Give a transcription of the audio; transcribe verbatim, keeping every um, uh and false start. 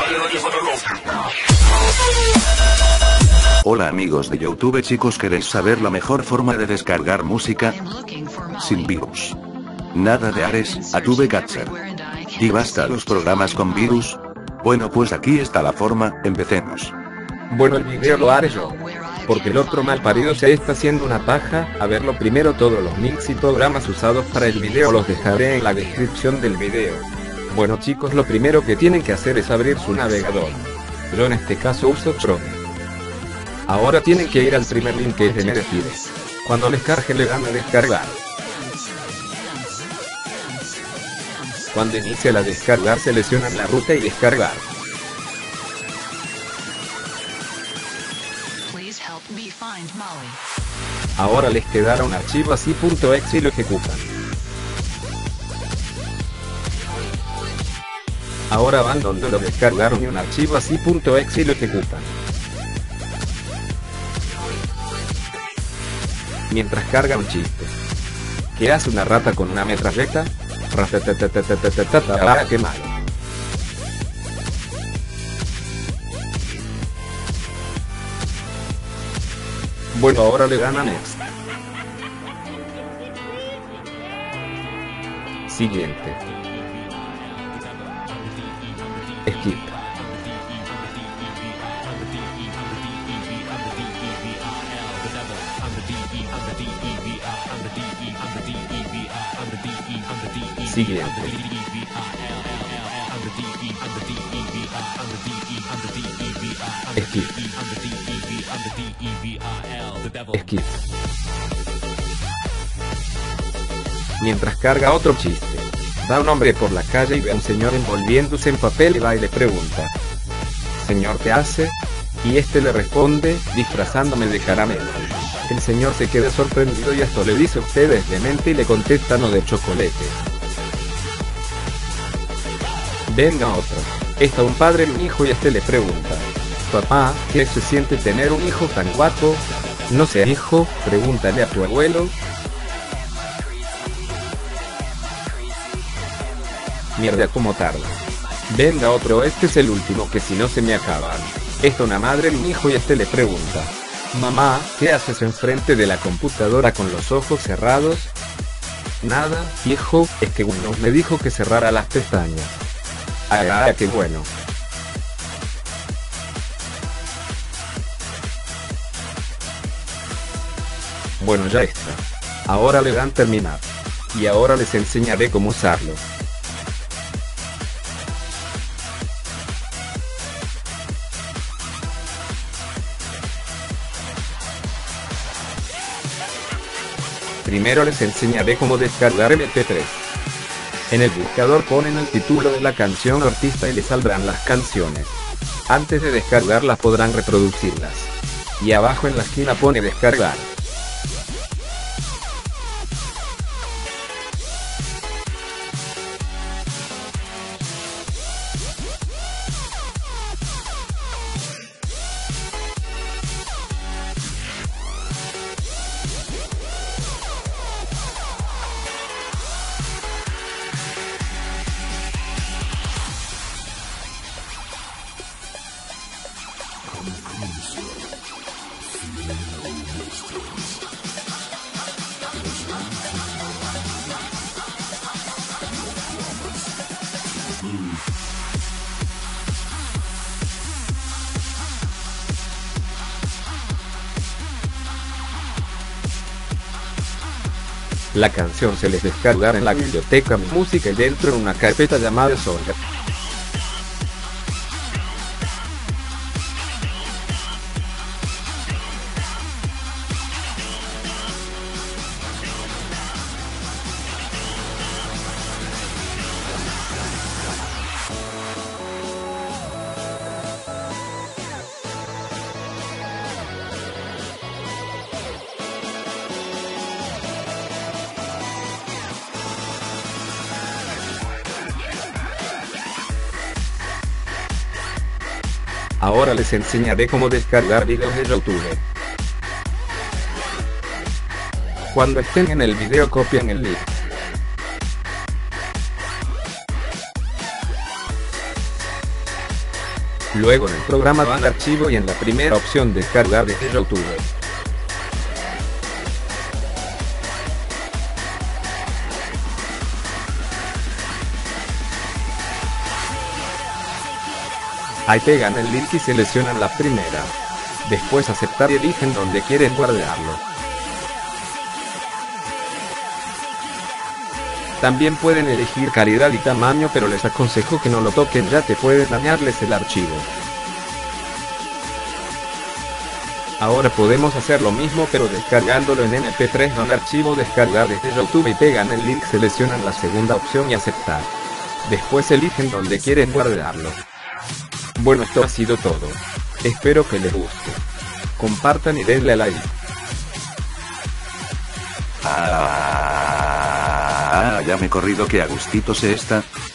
Hola amigos de YouTube, chicos, ¿queréis saber la mejor forma de descargar música sin virus? Nada de Ares, Atube Catcher. ¿Y basta los programas con virus? Bueno, pues aquí está la forma, empecemos. Bueno, el video lo haré yo, porque el otro malparido se está haciendo una paja. A ver, lo primero, todos los links y programas usados para el video los dejaré en la descripción del video. Bueno chicos, lo primero que tienen que hacer es abrir su navegador. Yo en este caso uso Chrome. Ahora tienen que ir al primer link, que es de Merefide. Cuando les cargue le dan a descargar. Cuando inicie la descargar seleccionan la ruta y descargar. Ahora les quedará un archivo así punto exe y lo ejecutan. Ahora van donde lo descargaron y un archivo así punto exe y lo ejecutan. Mientras carga un chiste. ¿Qué hace una rata con una metralleta? ¡Ah, qué malo! Bueno, ahora le dan a Next. Siguiente. Skip. Siguiente. Skip. Skip. Mientras carga otro chiste. Va un hombre por la calle y ve a un señor envolviéndose en papel y va y le pregunta: "Señor, ¿qué hace?" Y este le responde: "Disfrazándome de caramelo". El señor se queda sorprendido y esto le dice: "Usted es demente", y le contesta: "No, de chocolate". Venga otro. Está un padre y un hijo y este le pregunta: "Papá, ¿qué se siente tener un hijo tan guapo?" "No sé, hijo, pregúntale a tu abuelo". Mierda, como tarda. Venga otro, este es el último, que si no se me acaban. Está una madre y un hijo y este le pregunta: "Mamá, ¿qué haces enfrente de la computadora con los ojos cerrados?" "Nada, hijo, es que Windows me dijo que cerrara las pestañas". "Ah, qué bueno". Bueno, ya está. Ahora le dan terminar. Y ahora les enseñaré cómo usarlo. Primero les enseñaré cómo descargar eme pe tres. En el buscador ponen el título de la canción o artista y les saldrán las canciones. Antes de descargarlas podrán reproducirlas. Y abajo en la esquina pone descargar. La canción se les descargará en la biblioteca Mi Música y dentro de una carpeta llamada Solga. Ahora les enseñaré cómo descargar videos de YouTube. Cuando estén en el video copian el link. Luego en el programa van al archivo y en la primera opción descargar desde YouTube. Ahí pegan el link y seleccionan la primera. Después aceptar y eligen donde quieren guardarlo. También pueden elegir calidad y tamaño, pero les aconsejo que no lo toquen, ya que puede dañarles el archivo. Ahora podemos hacer lo mismo pero descargándolo en eme pe tres al archivo descargar desde YouTube y pegan el link, seleccionan la segunda opción y aceptar. Después eligen donde quieren guardarlo. Bueno, esto ha sido todo. Espero que les guste. Compartan y denle a like. Ah, ya me he corrido, que a gustito se está.